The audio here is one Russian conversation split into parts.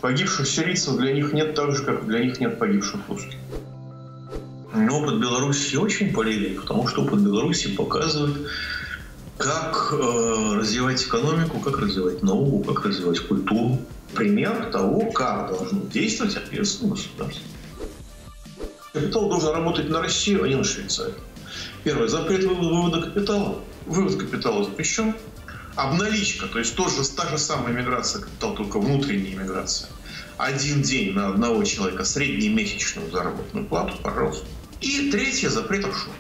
Погибших сирийцев для них нет так же, как для них нет погибших русских. Но опыт Беларуси очень полезен, потому что опыт Беларуси показывает, как развивать экономику, как развивать науку, как развивать культуру. Пример того, как должно действовать ответственное государство. Капитал должен работать на Россию, а не на Швейцарию. Первое. Запрет вывода капитала. Вывод капитала запрещен. Обналичка, то есть та же самая миграция капитала, только внутренняя миграция. 1 день на одного человека, среднемесячную заработную плату, пожалуйста. И третье. Запрет офшор.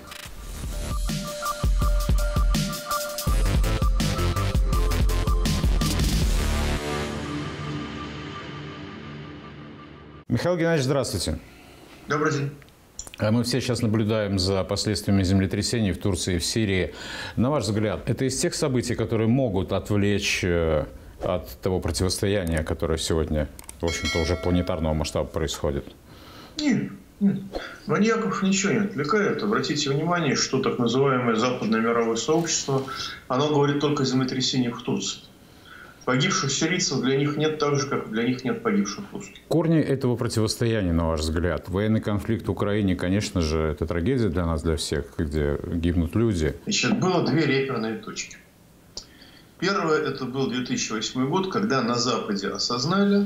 Михаил Геннадьевич, здравствуйте. Добрый день. Мы все сейчас наблюдаем за последствиями землетрясений в Турции и в Сирии. На ваш взгляд, это из тех событий, которые могут отвлечь от того противостояния, которое сегодня, в общем-то, уже планетарного масштаба происходит? Нет. Маньяков ничего не отвлекает. Обратите внимание, что так называемое западное мировое сообщество, оно говорит только о землетрясениях в Турции. Погибших сирийцев для них нет так же, как для них нет погибших русских. Корни этого противостояния, на ваш взгляд? Военный конфликт в Украине, конечно же, это трагедия для нас, для всех, где гибнут люди. Значит, было 2 реперные точки. Первое, это был 2008 год, когда на Западе осознали,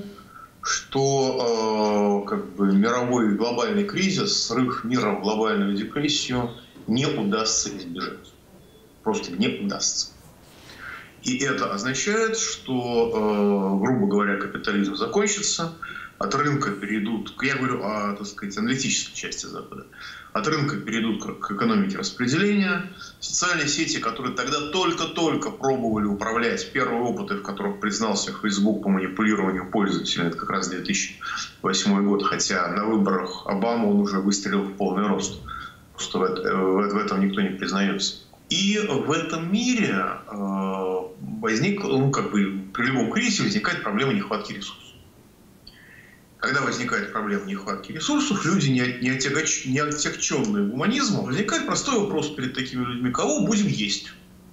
что мировой глобальный кризис, срыв мира в глобальную депрессию не удастся избежать. Просто не удастся. И это означает, что, грубо говоря, капитализм закончится, от рынка перейдут, я говорю о, аналитической части Запада, от рынка перейдут к экономике распределения. Социальные сети, которые тогда только-только пробовали управлять, первые опыты, в которых признался Facebook по манипулированию пользователей, это как раз 2008 год, хотя на выборах Обамы он уже выстрелил в полный рост. Просто в этом никто не признается. И в этом мире при любом кризисе возникает проблема нехватки ресурсов. Когда возникает проблема нехватки ресурсов, люди, не отягченные гуманизмом, возникает простой вопрос перед такими людьми: кого будем есть?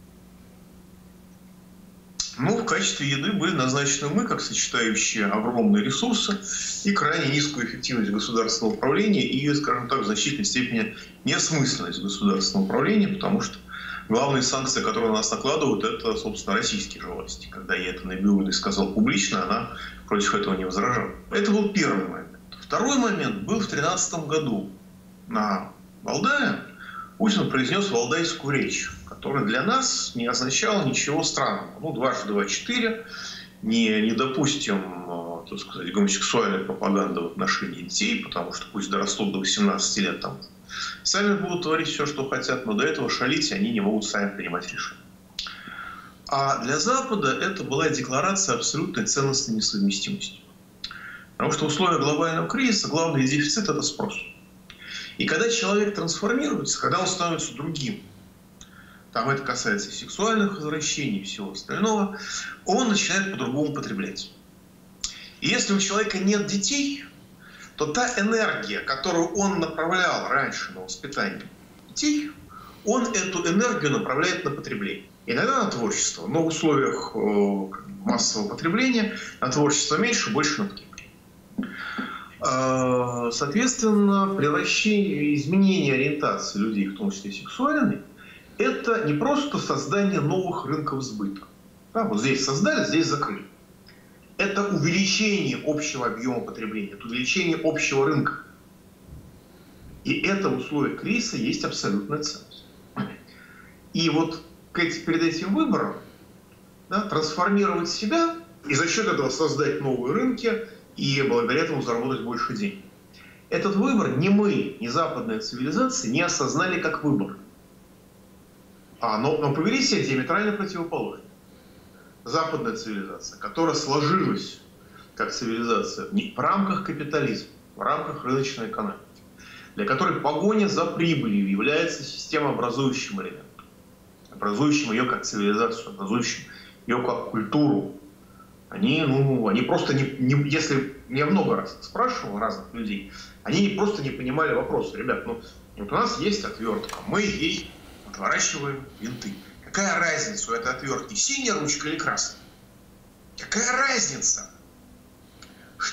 В качестве еды были назначены мы, как сочетающие огромные ресурсы и крайне низкую эффективность государственного управления и, скажем так, в значительной степени неосмысленность государственного управления, потому что главные санкции, которые на нас накладывают, это, собственно, российские же власти. Когда я это Набиуллиной сказал публично, она против этого не возражала. Это был первый момент. Второй момент был в 2013 году. На Валдае Путин произнес валдайскую речь, которая для нас не означала ничего странного. 2 × 2 = 4. Не допустим, гомосексуальной пропаганды в отношении детей, потому что пусть дорастут до 18 лет, там сами будут творить все, что хотят, но до этого шалить они не могут сами принимать решения. А для Запада это была декларация абсолютной ценностной несовместимости. Потому что в условиях глобального кризиса главный дефицит – это спрос. И когда человек трансформируется, когда он становится другим, там это касается и сексуальных извращений, и всего остального, он начинает по-другому потреблять. И если у человека нет детей, то та энергия, которую он направлял раньше на воспитание детей, он эту энергию направляет на потребление. Иногда на творчество, но в условиях массового потребления на творчество меньше, больше на потребление. Соответственно, изменение ориентации людей, в том числе сексуальной, это не просто создание новых рынков сбыта. Вот здесь создали, здесь закрыли. Это увеличение общего объема потребления, это увеличение общего рынка. И это в условиях кризиса есть абсолютная ценность. И перед этим выбором трансформировать себя и за счет этого создать новые рынки и благодаря этому заработать больше денег. Этот выбор ни мы, ни западная цивилизация не осознали как выбор. Но повели себя диаметрально противоположно. Западная цивилизация, которая сложилась как цивилизация в рамках капитализма, в рамках рыночной экономики, для которой погоня за прибылью является системообразующим элементом, образующим ее как цивилизацию, образующим ее как культуру. Они просто если я много раз спрашивал разных людей, они просто не понимали вопроса. Ребят, у нас есть отвертка, мы ей отворачиваем винты. Какая разница у этой отвертки, синяя ручка или красная? Какая разница?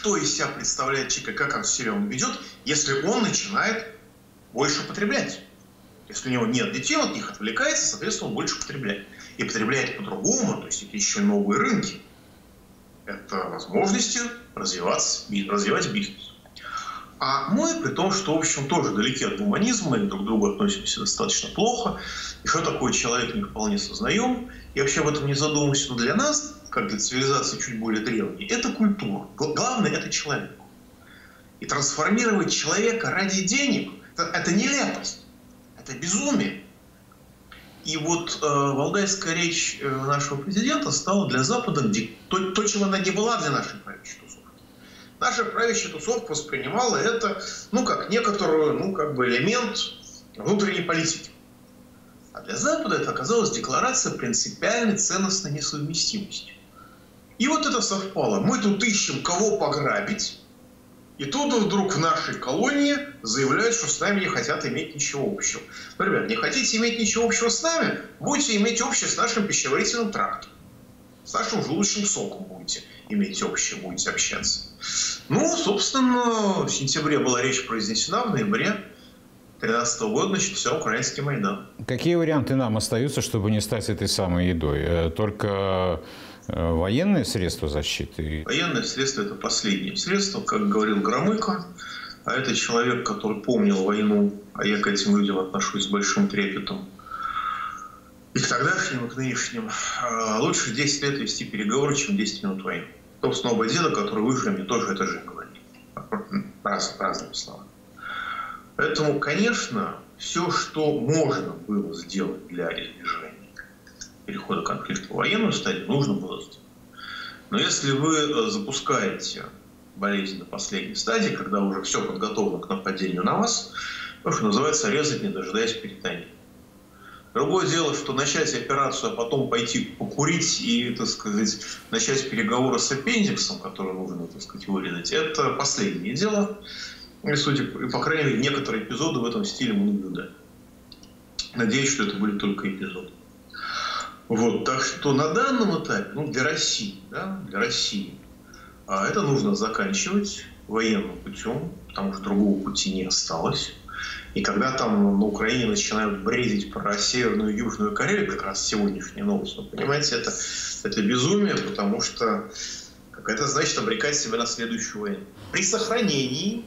что из себя представляет человек, как он себя ведет, если он начинает больше потреблять. Если у него нет детей, он от них отвлекается, соответственно, он больше потребляет. И потребляет по-другому, то есть это еще новые рынки. Это возможности развивать бизнес. А мы, при том, что, в общем, тоже далеки от гуманизма и друг к другу относимся достаточно плохо, и что такое человек не вполне сознаем, и вообще об этом не задумываемся, но для нас, как для цивилизации чуть более древней, это культура. Главное – это человек. И трансформировать человека ради денег – это нелепость, это безумие. И вот валдайская речь нашего президента стала для Запада то, чего она не была для нашей правящей тусовки. Наша правящая тусовка воспринимала это, как некоторую, элемент внутренней политики. А для Запада это оказалась декларация принципиальной ценностной несовместимости. И вот это совпало. Мы тут ищем, кого пограбить, и тут вдруг в нашей колонии заявляют, что с нами не хотят иметь ничего общего. Ну, ребят, не хотите иметь ничего общего с нами? Будете иметь общее с нашим пищеварительным трактом. С нашим желудочным соком будете иметь общее, будете общаться. Собственно, в сентябре была речь произнесена, в ноябре 2013 года начался украинский Майдан. Какие варианты нам остаются, чтобы не стать этой самой едой? Только военные средства защиты? Военные средства – это последнее средство, как говорил Громыко. А это человек, который помнил войну, а я к этим людям отношусь с большим трепетом. И к тогдашним, и к нынешним. Лучше 10 лет вести переговоры, чем 10 минут войны. Собственно, оба деда, которые выжили, мне тоже это же говорили. Разными словами. Поэтому, конечно, все, что можно было сделать для избежания перехода конфликта в военную стадию, нужно было сделать. Но если вы запускаете болезнь на последней стадии, когда уже все подготовлено к нападению на вас, то, что называется, резать, не дожидаясь перитония. Другое дело, что начать операцию, а потом пойти покурить и, начать переговоры с аппендиксом, который нужно, вырезать, это последнее дело. И, по крайней мере, некоторые эпизоды в этом стиле мы наблюдаем. Надеюсь, что это были только эпизоды. Так что на данном этапе, для России, это нужно заканчивать военным путем, потому что другого пути не осталось. И когда там на Украине начинают бредить про Северную и Южную Корею, как раз сегодняшняя новость, вы понимаете, это безумие, потому что это значит обрекать себя на следующую войну. При сохранении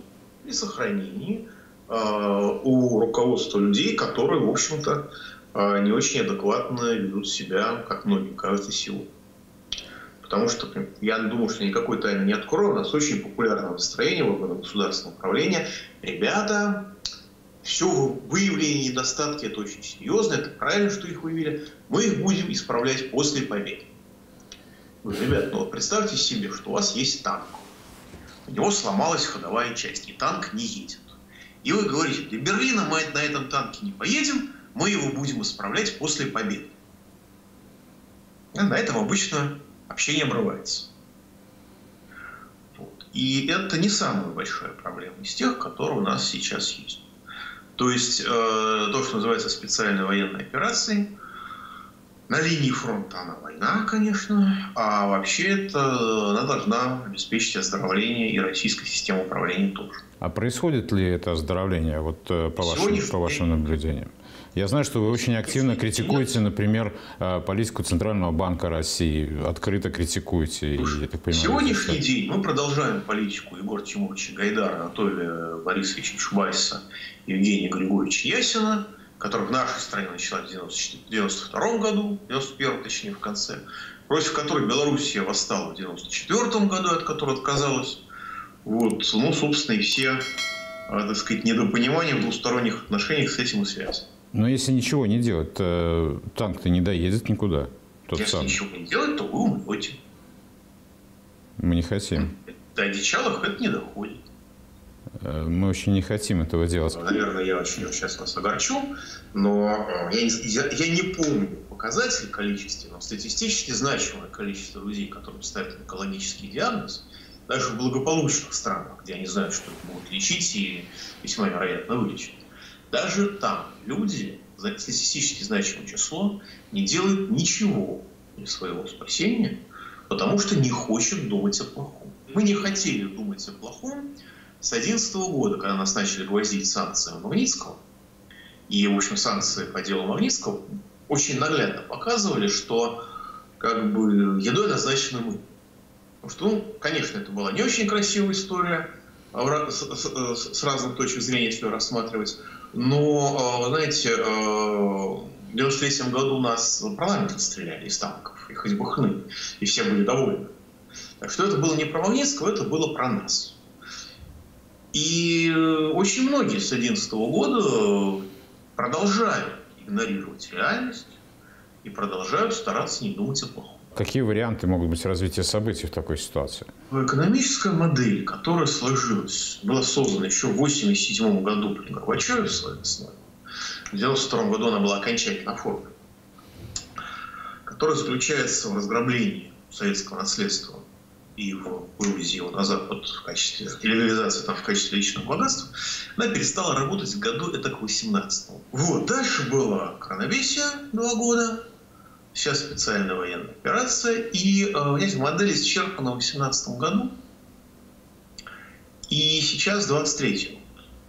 у руководства людей, которые, в общем-то, не очень адекватно ведут себя, как многим кажется, сегодня. Потому что я думаю, что никакой тайны не открою. У нас очень популярное настроение в органах государственного управления. Ребята, все выявление недостатки, это очень серьезно, это правильно, что их выявили. Мы их будем исправлять после победы. Ребят, представьте себе, что у вас есть танк. У него сломалась ходовая часть, и танк не едет. И вы говорите, до Берлина мы на этом танке не поедем, мы его будем исправлять после победы. На этом обычно общение обрывается. И это не самая большая проблема из тех, которые у нас сейчас есть. То есть то, что называется специальной военной операцией, на линии фронта она война, конечно, а вообще она должна обеспечить оздоровление и российской системы управления тоже. А происходит ли это оздоровление, по вашим наблюдениям? Я знаю, что вы очень активно критикуете, например, политику Центрального банка России, открыто критикуете. Сегодняшний день мы продолжаем политику Егора Тимуровича Гайдара, Анатолия Борисовича Чубайса и Евгения Григорьевича Ясина, которая в нашей стране началась в 1992 году, в 1991 точнее в конце, против которой Белоруссия восстала в 1994 году, от которой отказалась. Собственно, и все, недопонимания в двусторонних отношениях с этим и связаны. Но если ничего не делать, танк-то не доедет никуда. Если ничего не делать, то вы умрете. Мы не хотим. До одичалых это не доходит. Мы очень не хотим этого делать. Наверное, я очень сейчас вас огорчу, но я не помню показатели количества, но статистически значимое количество людей, которым ставят онкологический диагноз, даже в благополучных странах, где они знают, что их могут лечить и весьма вероятно вылечить. Даже там люди, статистически значимое число, не делают ничего для своего спасения, потому что не хочет думать о плохом. Мы не хотели думать о плохом с 2011 года, когда нас начали гвоздить санкции Магнитского. И, в общем, санкции по делу Магнитского очень наглядно показывали, что как бы едой назначены мы. Потому что, ну, конечно, это была не очень красивая история с разных точек зрения, если ее рассматривать. Но, знаете, в 1993 году нас в парламент расстреляли из танков, и хоть бы хны, и все были довольны. Так что это было не про Магнитского, это было про нас. И очень многие с 2011 года продолжают игнорировать реальность и продолжают стараться не думать о плохом. Какие варианты могут быть развития событий в такой ситуации? Экономическая модель, которая сложилась, была создана еще в 1987 году при Горбачеве в своей основе. В 1992 году она была окончательно оформлена. Которая заключается в разграблении советского наследства и в вывозе его на Запад в качестве легализации, там, в качестве личного богатства, она перестала работать в году этак 18-го. Вот. Дальше была коронавирусия 2 года, сейчас специальная военная операция, и, понимаете, модель исчерпана в 18 году, и сейчас 23-й год.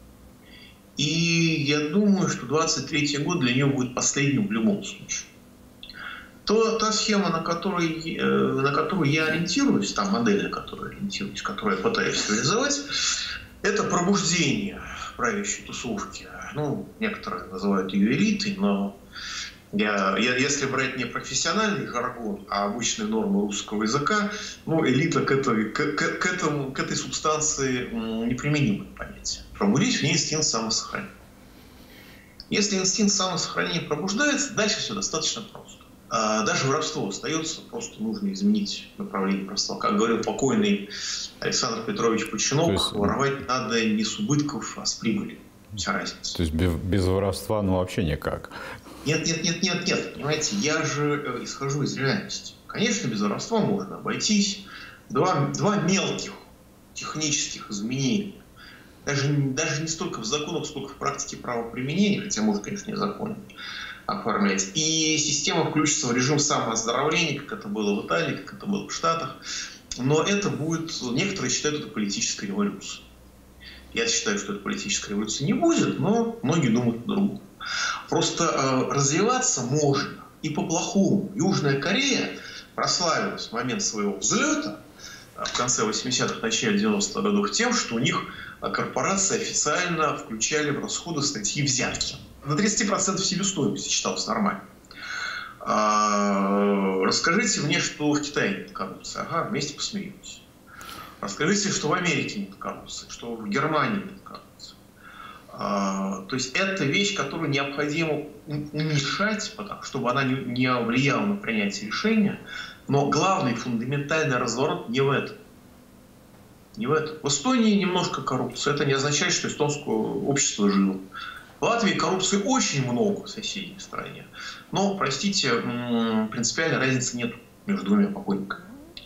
И я думаю, что 23-й год для нее будет последним в любом случае. Та схема, на которую я ориентируюсь, та модель, на которую я ориентируюсь, которую я пытаюсь реализовать, это пробуждение правящей тусовки. Ну, некоторые называют ее элитой, но если брать не профессиональный жаргон, а обычные нормы русского языка, ну, элита к этой субстанции неприменимое понятие. Пробудить в ней инстинкт самосохранения. Если инстинкт самосохранения пробуждается, дальше все достаточно просто. Даже воровство остается, просто нужно изменить направление воровства. Как говорил покойный Александр Петрович Починок, воровать надо не с убытков, а с прибыли. Вся разница. То есть без воровства ну вообще никак? Нет. Понимаете, я же исхожу из реальности. Конечно, без воровства можно обойтись. Два мелких технических изменения. Даже не столько в законах, сколько в практике правоприменения, хотя может, конечно, не законами оформлять. И система включится в режим самооздоровления, как это было в Италии, как это было в Штатах. Но это будет... Некоторые считают это политической революцией. Я считаю, что это политической революции не будет, но многие думают по-другому. Просто развиваться можно и по-плохому. Южная Корея прославилась в момент своего взлета в конце 80-х, начале 90-х годов тем, что у них корпорации официально включали в расходы статьи взятки. На 30% себестоимости считалось нормально. Расскажите мне, что в Китае нет коррупции. Ага, вместе посмеемся. Расскажите, что в Америке нет коррупции, что в Германии нет коррупции. То есть это вещь, которую необходимо уменьшать, чтобы она не влияла на принятие решения. Но главный фундаментальный разворот не в этом. Не в этом. В Эстонии немножко коррупции. Это не означает, что эстонское общество жило. В Латвии коррупции очень много в соседней стране. Но, простите, принципиальной разницы нет между двумя покойниками.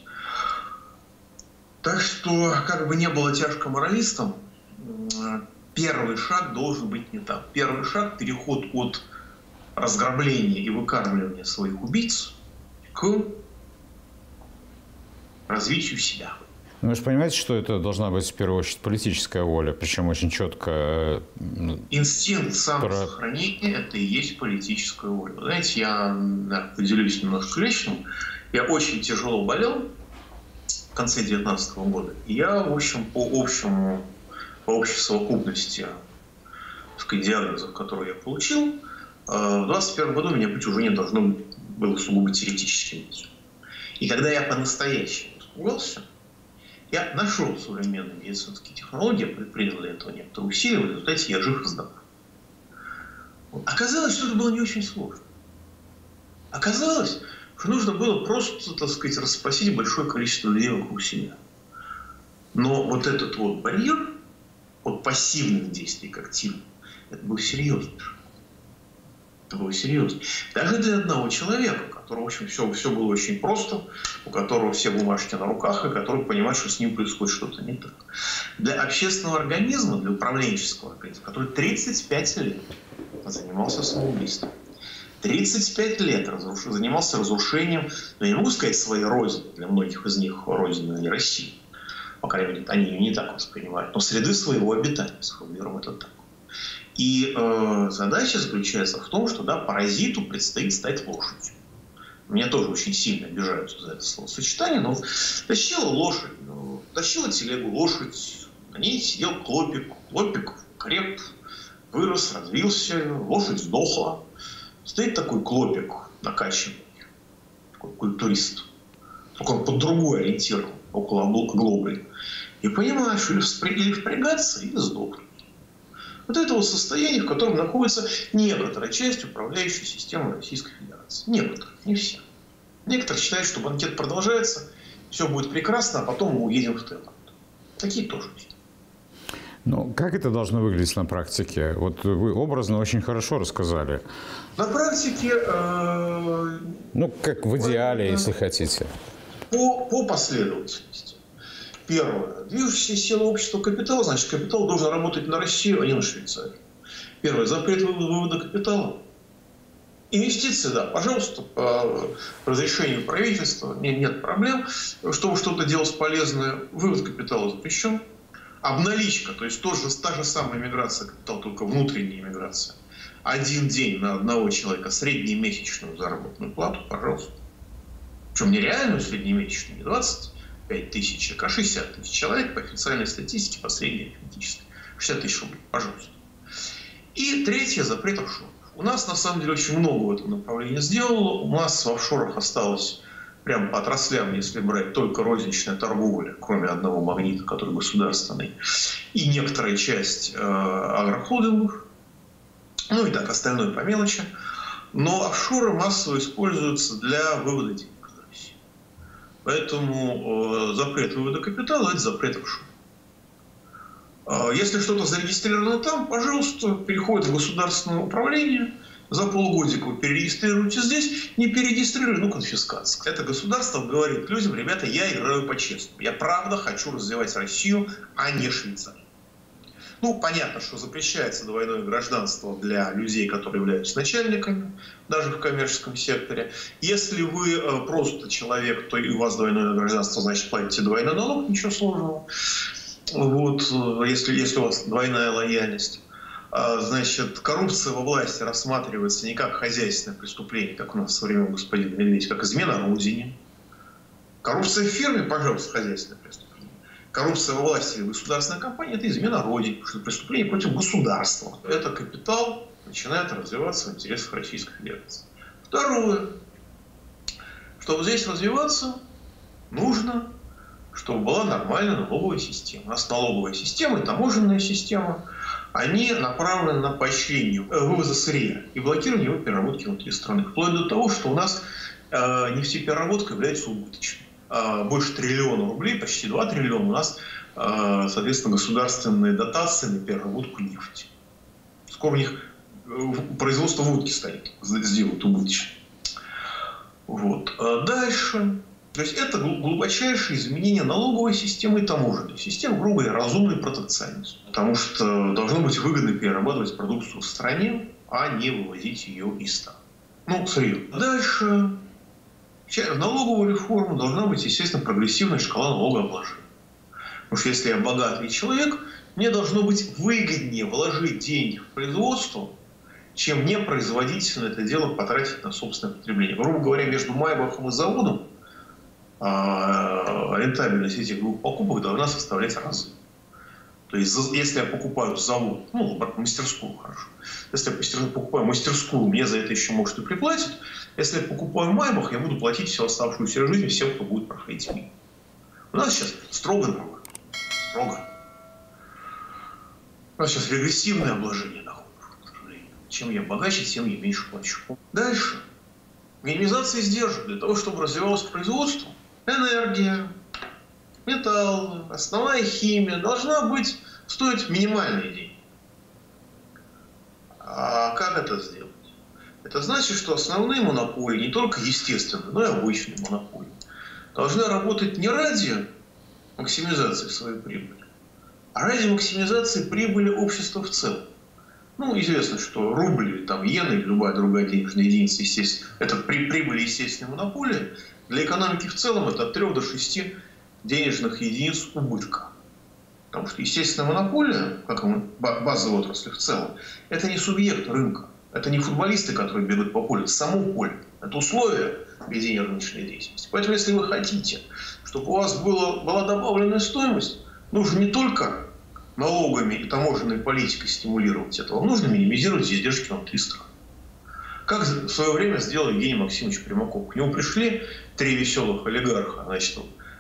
Так что, как бы не было тяжко моралистам, первый шаг должен быть не так. Первый шаг – переход от разграбления и выкармливания своих убийц к развитию себя. Ну, вы же понимаете, что это должна быть в первую очередь политическая воля, причем очень четко... Инстинкт самосохранения – это и есть политическая воля. Вы знаете, я поделюсь немножко личным. Я очень тяжело болел в конце 2019 года. И я, в общем, по общей совокупности, так сказать, диагнозов, которые я получил, в 2021 году у меня быть уже не должно было сугубо теоретически. И когда я по-настоящему испугался, я нашел современные медицинские технологии, предпринял для этого некоторые усилия, в результате я жив и здоров. Оказалось, что это было не очень сложно. Оказалось, что нужно было просто, так сказать, расспросить большое количество людей вокруг себя. Но вот этот вот барьер от пассивных действий к активным, это был серьезный шаг. Это было серьезно. Даже для одного человека, у которого, в общем, все было очень просто, у которого все бумажки на руках, и который понимает, что с ним происходит что-то не так. Для общественного организма, для управленческого организма, который 35 лет занимался самоубийством, 35 лет занимался разрушением, ну, я не могу сказать своей родины, для многих из них родины не России, по крайней мере, они ее не так воспринимают, но среды своего обитания, сформулируем это так. И задача заключается в том, что да, паразиту предстоит стать лошадью. Меня тоже очень сильно обижаются за это словосочетание, но тащила лошадь, тащила телегу лошадь, на ней сидел клопик. Клопик креп, вырос, развился, лошадь сдохла. Стоит такой клопик накачанный, такой культурист. Только он под другой ориентирован, около оглобли. И понимаешь, или впрягаться, или сдохнуть. Вот это вот состояние, в котором находится некоторая часть управляющей системы Российской Федерации. Некоторые, не все. Некоторые считают, что банкет продолжается, все будет прекрасно, а потом мы уедем в Таиланд. Такие тоже есть. Ну, как это должно выглядеть на практике? Вот вы образно очень хорошо рассказали. На практике... ну, как в идеале, если хотите. По последовательности. Первое. Движущая сила общества капитала, значит, капитал должен работать на Россию, а не на Швейцарию. Первое. Запрет вывода капитала. Инвестиции, да, пожалуйста, по разрешению правительства нет проблем. Чтобы что-то делать полезное, вывод капитала запрещен. Обналичка, то есть та же самая миграция капитала, только внутренняя миграция. Один день на одного человека, среднемесячную заработную плату, пожалуйста. Причем нереальную среднемесячную, не 25 тысяч, а 60 тысяч человек по официальной статистике, по средней арифметической. 60 тысяч рублей, пожалуйста. И третье, запрет офшоров. У нас, на самом деле, очень много в этом направлении сделано. У нас в офшорах осталось прямо по отраслям, если брать только розничная торговля, кроме одного магнита, который государственный, и некоторая часть агрохолдингов, ну и так остальное по мелочи. Но офшоры массово используются для вывода денег из России. Поэтому запрет вывода капитала – это запрет офшора. Если что-то зарегистрировано там, пожалуйста, переходит в государственное управление. За полгодика вы перерегистрируете здесь, не перерегистрируете, ну, конфискация. Это государство говорит людям: ребята, я играю по-честному. Я правда хочу развивать Россию, а не Швейцарию. Ну, понятно, что запрещается двойное гражданство для людей, которые являются начальниками, даже в коммерческом секторе. Если вы просто человек, то и у вас двойное гражданство, значит, платите двойной налог, ничего сложного. Вот, если у вас двойная лояльность. Значит, коррупция во власти рассматривается не как хозяйственное преступление, как у нас со времен господина Медведева, как измена родине. Коррупция в фирме, пожалуйста, хозяйственное преступление. Коррупция во власти или государственной компании – это измена родине, потому что преступление против государства. Это капитал начинает развиваться в интересах Российской Федерации. Второе. Чтобы здесь развиваться, нужно, чтобы была нормальная налоговая система. У нас налоговая система и таможенная система – они направлены на поощрение вывоза сырья и блокирование его переработки внутри страны. Вплоть до того, что у нас нефтепереработка является убыточной. Больше триллиона рублей, почти 2 триллиона у нас, соответственно, государственные дотации на переработку нефти. Скоро у них производство водки станет, сделают убыточным. Вот. Дальше. То есть это глубочайшее изменение налоговой системы и таможенной системы, грубо говоря, разумный протекционизм. Потому что должно быть выгодно перерабатывать продукцию в стране, а не вывозить ее из страны. Ну, сырье. Дальше. В налоговую реформу должна быть, естественно, прогрессивная шкала налогообложения. Потому что если я богатый человек, мне должно быть выгоднее вложить деньги в производство, чем непроизводительно это дело потратить на собственное потребление. Грубо говоря, между Майбахом и заводом рентабельность этих двух покупок должна составлять разы. То есть, если я покупаю завод, ну, мастерскую, хорошо. Если я покупаю мастерскую, мне за это еще, может, и приплатят. Если я покупаю Майбах, я буду платить всю оставшуюся жизнь всем, кто будет проходить мимо. У нас сейчас строго народ. Строго. У нас сейчас регрессивное обложение доходов. Чем я богаче, тем я меньше плачу. Дальше. Минимизация издержек для того, чтобы развивалось производство. Энергия, металл, основная химия должна стоить минимальные деньги. А как это сделать? Это значит, что основные монополии, не только естественные, но и обычные монополии, должны работать не ради максимизации своей прибыли, а ради максимизации прибыли общества в целом. Ну, известно, что рубль, или там иена, или любая другая денежная единица, естественно, это прибыль естественной монополии. Для экономики в целом это от 3 до 6 денежных единиц убытка. Потому что естественная монополия, как и базовая отрасль в целом, это не субъект рынка. Это не футболисты, которые бегут по полю, это само поле. Это условия ведения рыночной деятельности. Поэтому, если вы хотите, чтобы у вас была добавленная стоимость, нужно не только налогами и таможенной политикой стимулировать это, вам нужно минимизировать издержки внутри страны. Как в свое время сделал Евгений Максимович Примаков. К нему пришли 3 веселых олигарха. Значит,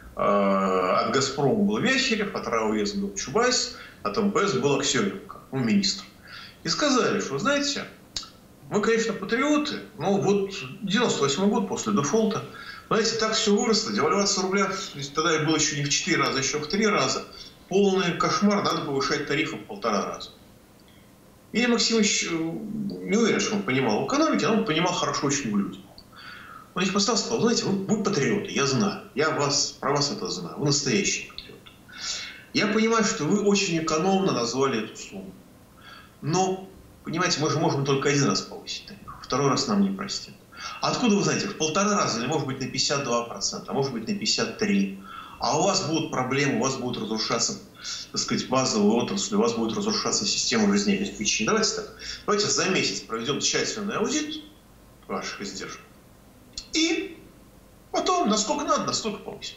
от «Газпрома» был Вяхерев, от РАО-ЕС был Чубайс, от МПС был Аксененко, министр. И сказали, что, знаете, мы, конечно, патриоты, но вот 98 год после дефолта, знаете, так все выросло, девальвация рубля, тогда было еще не в 4 раза, еще в 3 раза. Полный кошмар, надо повышать тарифы в 1,5 раза. Евгений Максимович не уверен, что он понимал в экономике, но он понимал хорошо очень в людях. Он их поставил и сказал, знаете, вы патриоты, я знаю, про вас это знаю, вы настоящие патриоты. Я понимаю, что вы очень экономно назвали эту сумму. Но, понимаете, мы же можем только 1 раз повысить тариф, 2-й раз нам не простят. Откуда вы знаете, в 1,5 раза или может быть на 52%, а может быть на 53%. А у вас будут проблемы, у вас будут разрушаться, так сказать, базовые отрасли, у вас будет разрушаться система жизнеобеспечения. Давайте так, давайте за месяц проведем тщательный аудит ваших издержек. И потом, насколько надо, настолько повысим.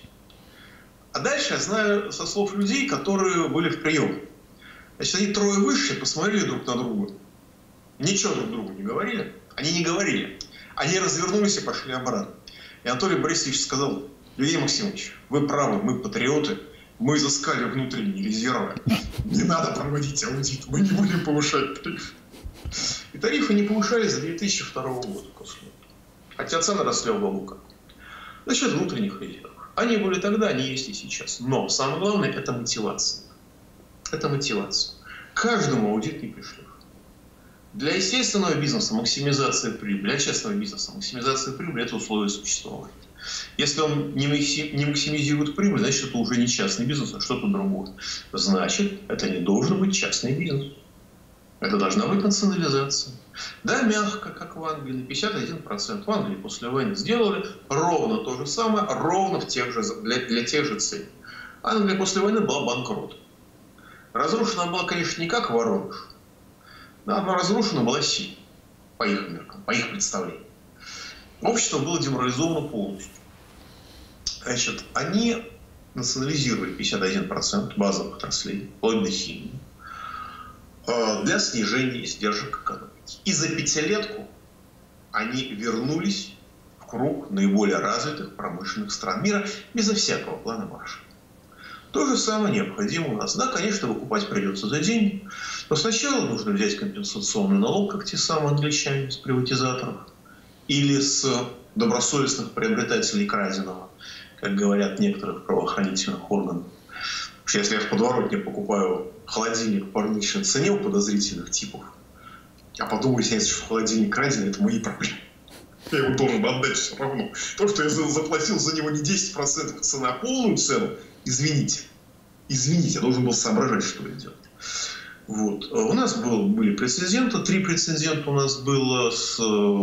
А дальше я знаю со слов людей, которые были в приеме. Значит, они 3 высшие посмотрели друг на друга. Ничего друг другу не говорили. Они не говорили. Они развернулись и пошли обратно. И Анатолий Борисович сказал, Евгений Максимович, вы правы, мы патриоты, мы изыскали внутренние резервы. Не надо проводить аудит, мы не будем повышать тарифы. И тарифы не повышались с 2002 года. Хотя цены росли в облака. За счет внутренних резервов. Они были тогда, они есть и сейчас. Но самое главное – это мотивация. Это мотивация. Каждому аудит не пришлют. Для естественного бизнеса максимизация прибыли, для частного бизнеса максимизация прибыли – это условие существования. Если он не максимизирует прибыль, значит, это уже не частный бизнес, а что-то другое. Значит, это не должен быть частный бизнес. Это должна быть национализация. Да, мягко, как в Англии, на 51%. В Англии после войны сделали ровно то же самое, ровно для тех же целей. Англия после войны была банкротом. Разрушена была, конечно, не как Воронеж. Да, она разрушена была сильно, по их меркам, по их представлениям. Общество было деморализовано полностью. Значит, они национализировали 51% базовых отраслей, вплоть до химии, для снижения издержек экономики. И за 5-летку они вернулись в круг наиболее развитых промышленных стран мира безо всякого плана Маршалла. То же самое необходимо у нас. Да, конечно, выкупать придется за деньги, но сначала нужно взять компенсационный налог, как те самые англичане с приватизаторов, или с добросовестных приобретателей краденого, как говорят некоторых правоохранительных органов. Потому что если я в подворотне покупаю холодильник по рыночной цене у подозрительных типов, а потом выясняется, что холодильник краденый, это мои проблемы. Я его должен отдать все равно. То, что я заплатил за него не 10% цены, а полную цену, извините, я должен был соображать, что я делаю. Вот. У нас были прецеденты, 3 прецедента у нас было с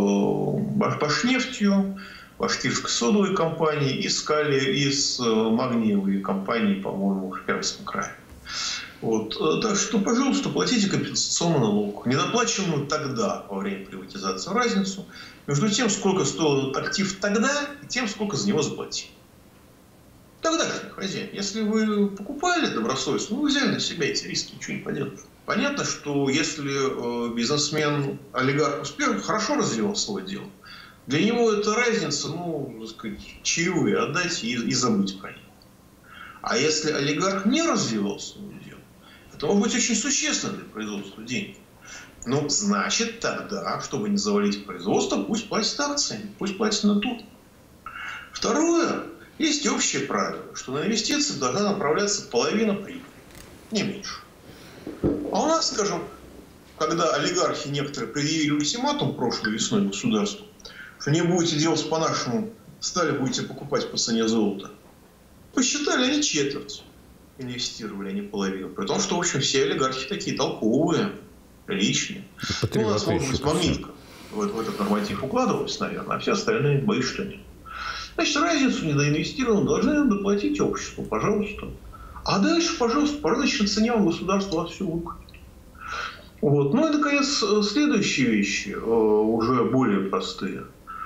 Башнефтью, Башкирской содовой компанией и с магниевой компанией, по-моему, в Пермском крае. Вот. Так что, пожалуйста, платите компенсационный налог. Недоплаченную тогда, во время приватизации, разницу между тем, сколько стоил этот актив тогда, и тем, сколько за него заплатили. Тогдашний хозяин. Если вы покупали добросовестно, вы взяли на себя эти риски, ничего не поделаешь. Понятно, что если бизнесмен, олигарх успешно, хорошо развивал свое дело, для него это разница, так сказать, чаевые отдать и забыть про него. А если олигарх не развивал свое дело, это может быть очень существенно для производства денег. Значит, тогда, чтобы не завалить производство, пусть платит акциями, пусть платит натурой. Второе. Есть общее правило, что на инвестиции должна направляться половина прибыли, не меньше. А у нас, скажем, когда олигархи некоторые предъявили ультиматум прошлой весной государству, что не будете делать по-нашему, стали будете покупать по цене золота, посчитали, они четверть инвестировали, а не половину. При том, что, в общем, все олигархи такие толковые, приличные. У нас, может быть, магнитка в этот норматив укладывалась, наверное, а все остальные боюсь, что нет. Значит, разницу недоинвестированную должны доплатить обществу, пожалуйста. А дальше, пожалуйста, по рыночной цене государство вас все выкупит. Вот. Ну и, наконец, следующие вещи, уже более простые.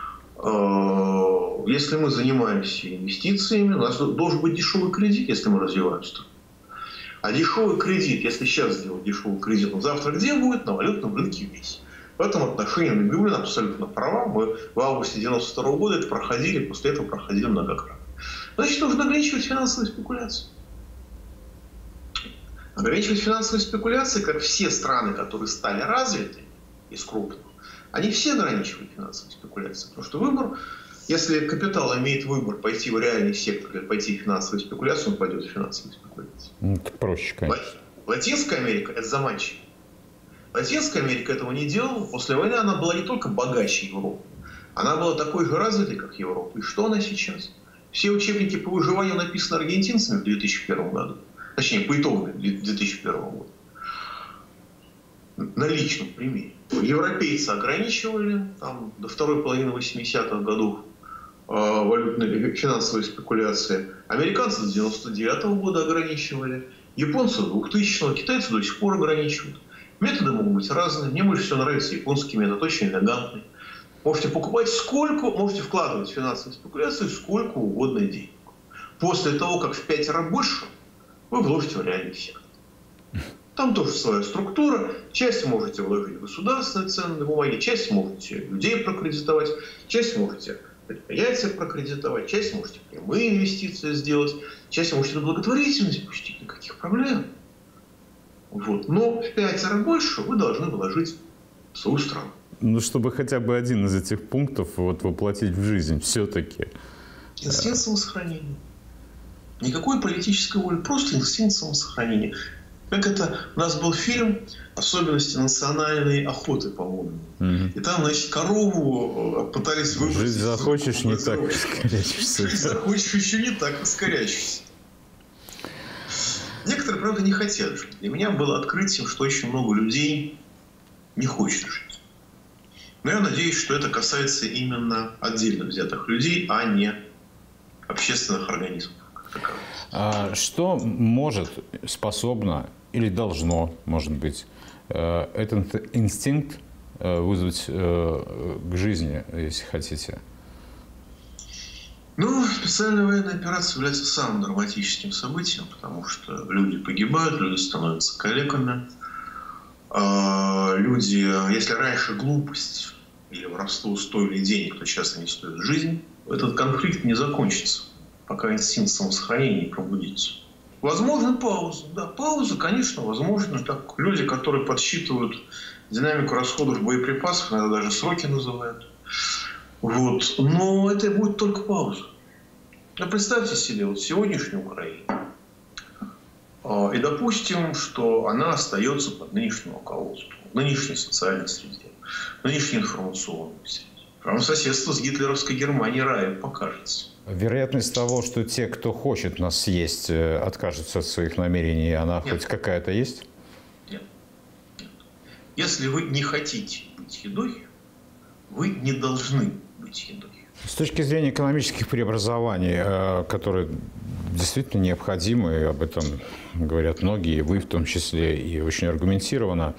Если мы занимаемся инвестициями, у нас должен быть дешевый кредит, если мы развиваемся. А дешевый кредит, если сейчас сделать дешевый кредит, он завтра где будет? На валютном рынке весь. В этом отношении Набиуллина абсолютно права. Мы в августе 1992 года это проходили, после этого проходили многократно. Значит, нужно ограничивать финансовые спекуляции. Ограничивать финансовые спекуляции, как все страны, которые стали развиты из крупных, они все ограничивают финансовые спекуляции. Потому что выбор, если капитал имеет выбор пойти в реальный сектор или пойти в финансовые спекуляции, он пойдет в финансовые спекуляции. Это проще, конечно. Латинская Америка – это заманчиво. Латинская Америка этого не делала. После войны она была не только богаче Европы, она была такой же развитой, как Европа. И что она сейчас? Все учебники по выживанию написаны аргентинцами в 2001 году. Точнее, по итогам 2001 года. На личном примере. Европейцы ограничивали там, до второй половины 80-х годов валютные финансовые спекуляции. Американцы с 99 года ограничивали. Японцы с 2000-го, китайцы до сих пор ограничивают. Методы могут быть разные. Мне больше всего нравится японский метод, очень элегантный. Можете покупать сколько, можете вкладывать в финансовые спекуляции сколько угодно денег. После того, как в 5 раз больше, вы вложите в реальный сектор. Там тоже своя структура. Часть можете вложить в государственные ценные бумаги, часть можете людей прокредитовать, часть можете предприятия прокредитовать, часть можете прямые инвестиции сделать, часть можете на благотворительность пустить, никаких проблем. Вот. Но в 5 раз больше вы должны вложить в свою страну. Ну, чтобы хотя бы один из этих пунктов вот, воплотить в жизнь все-таки. Инстинкт самосохранения. Никакой политической воли, просто инстинкт самосохранения. Как это, у нас был фильм «Особенности национальной охоты», по-моему. И там, значит, корову пытались выбросить. Жить захочешь, не так раскорячишься. Жить захочешь, еще не так раскорячишься. Некоторые, правда, не хотят жить. Для меня было открытием, что очень много людей не хочет жить. Но я надеюсь, что это касается именно отдельно взятых людей, а не общественных организмов как таковых. А что может, способно или должно, может быть, этот инстинкт вызвать к жизни, если хотите? Ну, специальная военная операция является самым драматическим событием, потому что люди погибают, люди становятся калеками. Люди, если раньше глупость или воровство стоили денег, то сейчас они стоят жизни, этот конфликт не закончится, пока инстинкт самосохранения не пробудится. Возможно, пауза. Да, пауза, конечно, возможно. Так, люди, которые подсчитывают динамику расходов боеприпасов, иногда даже сроки называют. Вот. Но это будет только пауза. А представьте себе вот сегодняшнюю Украину. И допустим, что она остается под нынешним руководством, в нынешней социальной среде, в нынешней информационной среде. Прямо соседство с гитлеровской Германией раем покажется. Вероятность того, что те, кто хочет нас съесть, откажутся от своих намерений, она Нет. хоть какая-то есть? Нет. Нет. Если вы не хотите быть едой, вы не должны быть едой. С точки зрения экономических преобразований, которые действительно необходимы, и об этом говорят многие, вы в том числе, и очень аргументированно,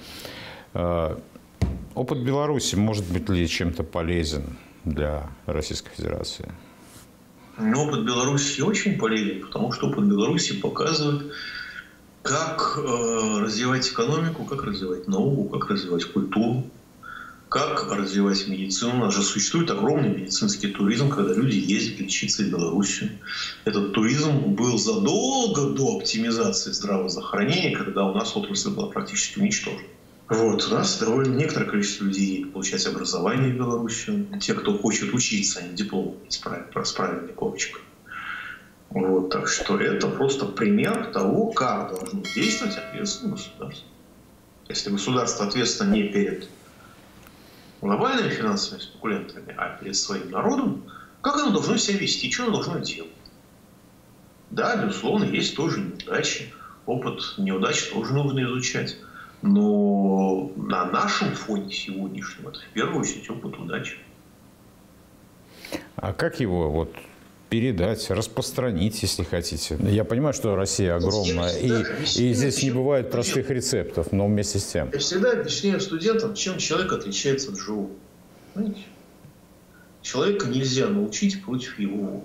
опыт Беларуси может быть ли чем-то полезен для Российской Федерации? Опыт Беларуси очень полезен, потому что опыт Беларуси показывает, как развивать экономику, как развивать науку, как развивать культуру, как развивать медицину. У нас же существует огромный медицинский туризм, когда люди ездят лечиться в Белоруссию. Этот туризм был задолго до оптимизации здравоохранения, когда у нас отрасль была практически уничтожена. Вот. У нас довольно некоторое количество людей едет получать образование в Белоруссию. Те, кто хочет учиться, они диплом с правильной корочкой. Вот. Так что это просто пример того, как должно действовать ответственное государство. Если государство ответственно не перед глобальными финансовыми спекулянтами, а перед своим народом, как оно должно себя вести, что оно должно делать. Да, безусловно, есть тоже неудачи. Опыт неудач тоже нужно изучать. Но на нашем фоне сегодняшнем это в первую очередь опыт удачи. А как его вот передать, распространить, если хотите. Я понимаю, что Россия огромная, и здесь не бывает простых рецептов, но вместе с тем. Я всегда объясняю студентам, чем человек отличается от живого. Понимаете? Человека нельзя научить против его воли.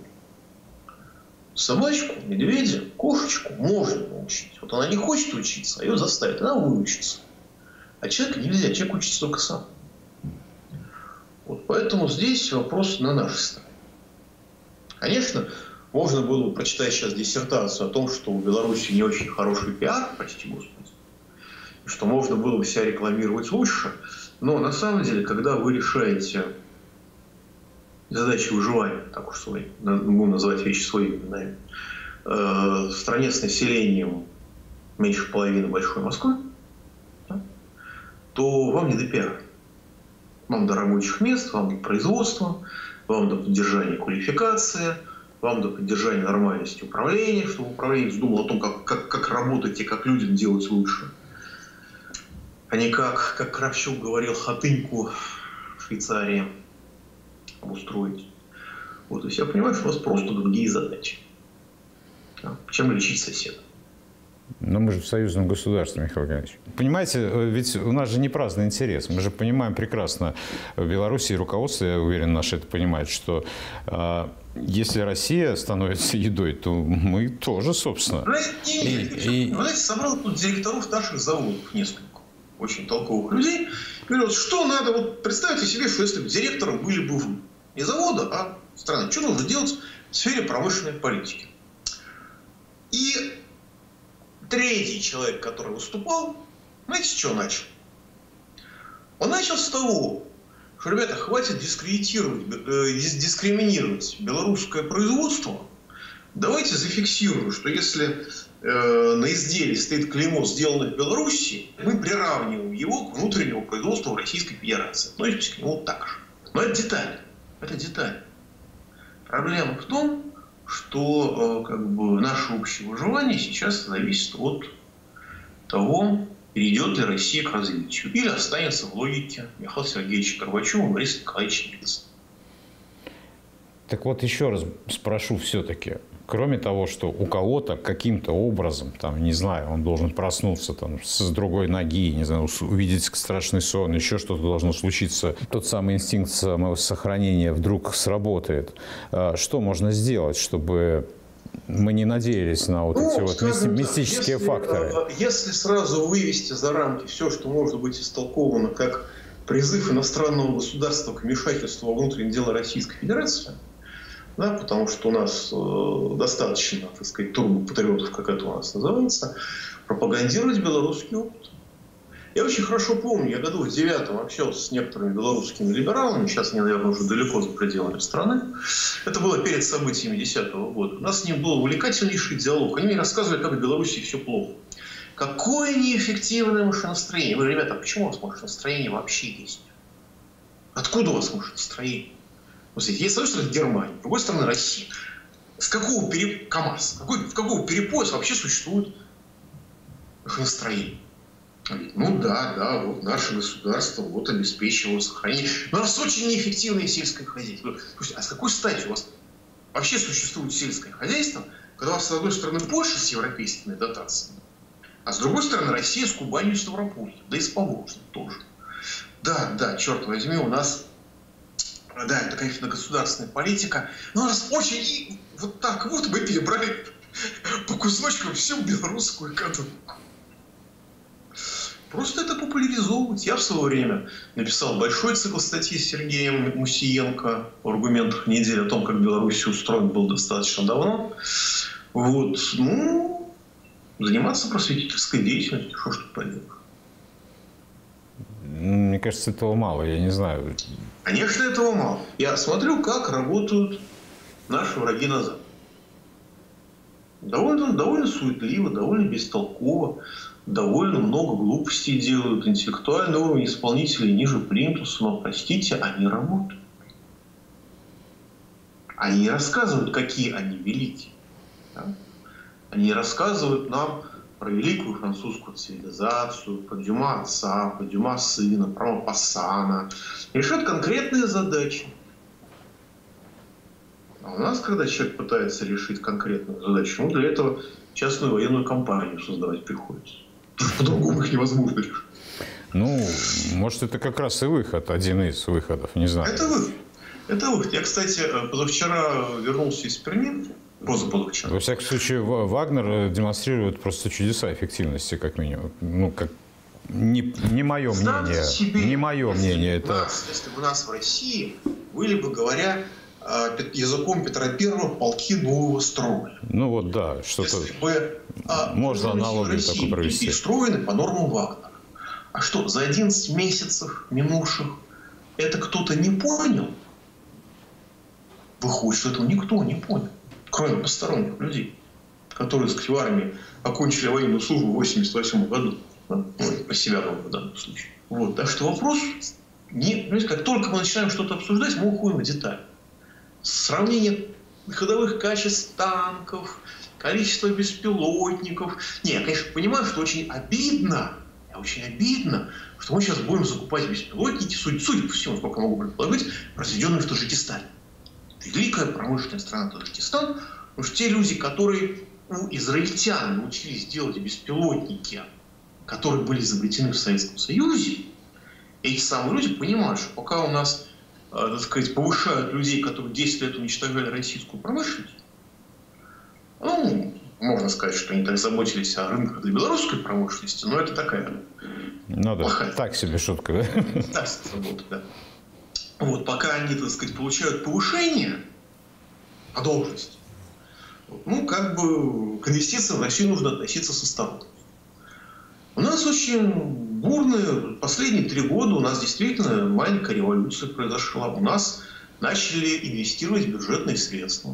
Собачку, медведя, кошечку можно научить. Вот она не хочет учиться, а ее заставят, она выучится. А человека нельзя, человек учится только сам. Вот поэтому здесь вопрос на нашей стороне. Конечно, можно было бы прочитать сейчас диссертацию о том, что у Беларуси не очень хороший пиар, прости господи, и что можно было бы себя рекламировать лучше, но на самом деле, когда вы решаете задачи выживания, так уж свои, будем называть вещи своими именами, в стране с населением меньше половины большой Москвы, да, то вам не до пиара. Вам до рабочих мест, вам до производства, вам до поддержания квалификации, вам до поддержания нормальности управления, чтобы управление вздумало о том, как работать и как людям делать лучше. А не как Кравчук говорил, хатыньку в Швейцарии обустроить. Вот, то есть я понимаю, что у вас просто другие задачи. Да? Чем лечить соседа? Но мы же в союзном государстве, Михаил Геннадьевич. Понимаете, ведь у нас же не праздный интерес. Мы же понимаем прекрасно, в Беларуси руководство, я уверен, наше это понимает, что если Россия становится едой, то мы тоже, собственно. Знаете, собрал тут директоров наших заводов несколько очень толковых людей. Говорят, что надо, вот представьте себе, что если бы директором были бы вы. Не завода, а страны. Что нужно делать в сфере промышленной политики? И третий человек, который выступал, знаете, с чего начал? Он начал с того, что, ребята, хватит дискриминировать белорусское производство. Давайте зафиксируем, что если на изделии стоит клеймо «Сделано в Беларуси», мы приравниваем его к внутреннему производству в Российской Федерации. Относимся к нему так же. Но это деталь. Это деталь. Проблема в том, что наше общее выживание сейчас зависит от того, перейдет ли Россия к развитию или останется в логике Михаила Сергеевича Горбачева и Бориса Николаевича Ельцина. Так вот, еще раз спрошу все-таки. Кроме того, что у кого-то каким-то образом, там, не знаю, он должен проснуться там, с другой ноги, не знаю, увидеть страшный сон, еще что-то должно случиться, тот самый инстинкт самосохранения вдруг сработает. Что можно сделать, чтобы мы не надеялись на вот эти вот мистические факторы? Если сразу вывести за рамки все, что может быть истолковано как призыв иностранного государства к вмешательству во внутренние дела Российской Федерации, да, потому что у нас достаточно, так сказать, турбопатриотов, как это у нас называется, пропагандировать белорусский опыт. Я очень хорошо помню, я году в 9-м общался с некоторыми белорусскими либералами, сейчас они, наверное, уже далеко за пределами страны. Это было перед событиями 10-го года. У нас с ним был увлекательнейший диалог. Они мне рассказывали, как в Беларуси все плохо. Какое неэффективное машиностроение. Вы, ребята, почему у вас машиностроение вообще есть? Откуда у вас машиностроение? Есть, с одной стороны, Германия, с другой стороны, Россия. С какого КамАЗ, в какого перепояса вообще существует машиностроение? Ну да, вот наше государство вот обеспечивало сохранение. Но у нас очень неэффективное сельское хозяйство. Слушайте, а с какой стати у вас вообще существует сельское хозяйство, когда у вас, с одной стороны, Польша с европейскими дотациями, а с другой стороны, Россия с Кубанью и Ставропольем, да и с Поволжьем тоже. Да, черт возьми, у нас... Да, это, конечно, государственная политика. Но у нас очень... Вот так вот мы перебрали по кусочкам всю белорусскую экономику. Просто это популяризовывать. Я в свое время написал большой цикл статей с Сергеем Мусиенко в «Аргументах недели» о том, как Беларусь устроен был достаточно давно. Вот. Заниматься просветительской деятельностью. Что ж тут поделаешь? Мне кажется, этого мало, я не знаю. Конечно, этого мало. Я смотрю, как работают наши враги на Западе. Довольно суетливо, довольно бестолково, довольно много глупостей делают. Интеллектуальный уровень исполнителей ниже плинтуса, но, простите, они работают. Они не рассказывают, какие они великие. Да? Они рассказывают нам про великую французскую цивилизацию, про Дюма отца, про Дюма сына, про Мопассана. Решают конкретные задачи. А у нас, когда человек пытается решить конкретную задачу, ему для этого частную военную компанию создавать приходится. По-другому их невозможно решить. Ну, может, это как раз и выход, один из выходов, не знаю. Это выход. Это выход. Я, кстати, позавчера вернулся из Перми, позапозавчера. Во всяком случае, Вагнер демонстрирует просто чудеса эффективности, как минимум. Ну, как не мое мнение. Не мое мнение. Если бы у нас в России были бы, говоря языком Петра I, полки нового строя. Ну вот, да, что-то можно аналогию такой провести. И строены по нормам Вагнера. А что, за 11 месяцев минувших это кто-то не понял? Выходит, что этого никто не понял, кроме посторонних людей, которые, так сказать, в армии окончили военную службу в 1988 году. Про себя в данном случае. Вот. Так что вопрос, как только мы начинаем что-то обсуждать, мы уходим в детали. Сравнение ходовых качеств танков, количество беспилотников. Не, я, конечно, понимаю, что очень обидно, что мы сейчас будем закупать беспилотники, судя по всему, сколько могу предположить, произведенные в Таджикистане. Великая промышленная страна Таджикистан, потому что те люди, которые у израильтян научились делать беспилотники, которые были изобретены в Советском Союзе, эти самые люди понимают, что пока у нас, так сказать, повышают людей, которые 10 лет уничтожали российскую промышленность, ну, можно сказать, что они так заботились о рынках для белорусской промышленности, но это такая плохая. Так себе шутка, да? Так себе забота, да. Вот, пока они, так сказать, получают повышение по должности, ну, как бы к инвестициям в Россию нужно относиться с осторожностью. У нас очень бурные, последние 3 года у нас действительно маленькая революция произошла. У нас начали инвестировать бюджетные средства.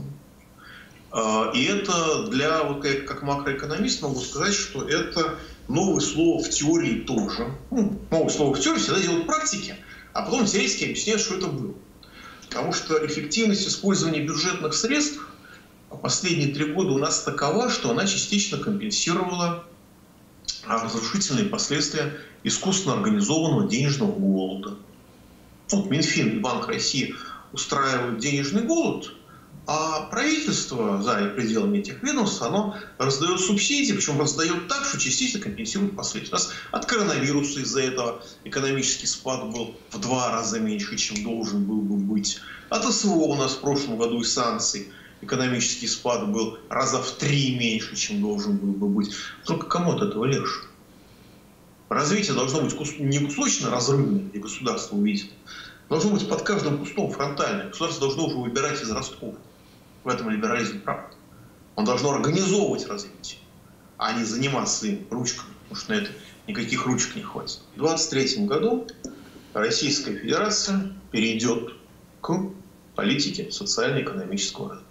И это для, вот как макроэкономист могу сказать, что это новое слово в теории тоже. Ну, новое слово в теории всегда делают в практике, а потом теоретически объясняют, что это было. Потому что эффективность использования бюджетных средств последние 3 года у нас такова, что она частично компенсировала разрушительные последствия искусственно организованного денежного голода. Вот Минфин и Банк России устраивают денежный голод, а правительство за пределами этих ведомств, оно раздает субсидии, причем раздает так, что частично компенсирует последствия. У нас от коронавируса из-за этого экономический спад был в 2 раза меньше, чем должен был бы быть. От СВО у нас в прошлом году и санкций экономический спад был раза в 3 меньше, чем должен был бы быть. Только кому от этого легче? Развитие должно быть не кусочно-разрывное, где государство увидит. Должно быть под каждым кустом фронтальное. Государство должно уже выбирать из ростков. В этом либерализм прав. Он должно организовывать развитие, а не заниматься им ручками, потому что на это никаких ручек не хватит. В 2023 году Российская Федерация перейдет к политике социально-экономического развития.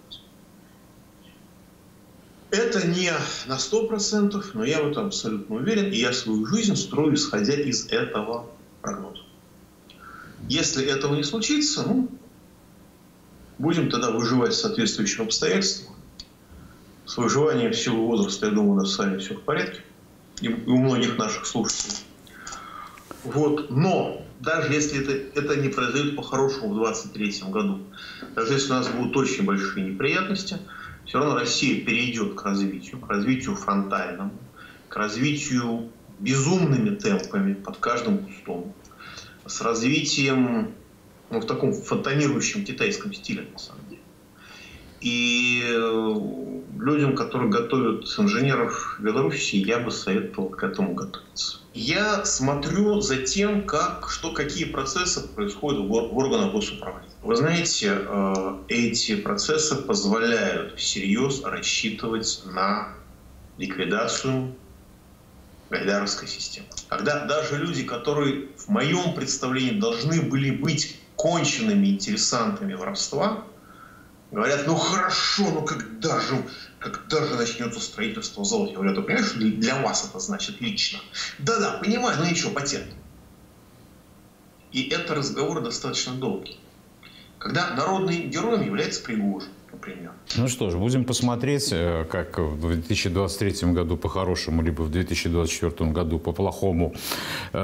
Это не на 100%, но я в этом абсолютно уверен, и я свою жизнь строю, исходя из этого прогноза. Если этого не случится, ну, будем тогда выживать в соответствующих обстоятельствах. С выживанием в силу возраста, я думаю, у нас с вами все в порядке. И у многих наших слушателей. Вот. Но даже если это не произойдет по-хорошему в 2023 году, даже если у нас будут очень большие неприятности, все равно Россия перейдет к развитию фронтальному, к развитию безумными темпами под каждым кустом, с развитием в таком фонтанирующем китайском стиле, на самом деле. И людям, которые готовят инженеров в Беларуси, я бы советовал к этому готовиться. Я смотрю за тем, какие процессы происходят в органах госуправления. Вы знаете, эти процессы позволяют всерьез рассчитывать на ликвидацию гайдаровской системы. Когда даже люди, которые в моем представлении должны были быть конченными интересантами воровства, говорят, ну хорошо, ну когда же начнется строительство завода? Я говорю, ты понимаешь, что для вас это значит лично? Да-да, понимаю, но ничего, потерпим. И это разговор достаточно долгий. Когда народным героем является Пригожин, например. Ну что ж, будем посмотреть, как в 2023 году по-хорошему, либо в 2024 году по-плохому.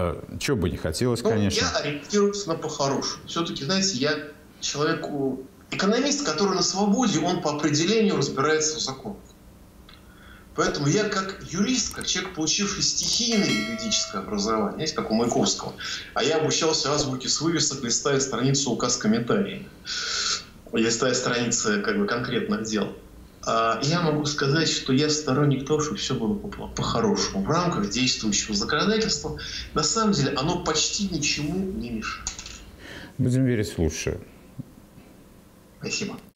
Чего бы не хотелось, конечно. Я ориентируюсь на по-хорошему. Все-таки, знаете, я человеку Экономист, который на свободе, он по определению разбирается в законах. Поэтому я как юрист, как человек, получивший стихийное юридическое образование, знаете, как у Маяковского, а я обучался азбуке с вывесок, листая страницу указ с комментариями, листая страницы как бы конкретных дел. Я могу сказать, что я сторонник того, чтобы все было по-хорошему. В рамках действующего законодательства, на самом деле, оно почти ничему не мешает. Будем верить в лучшее. Спасибо.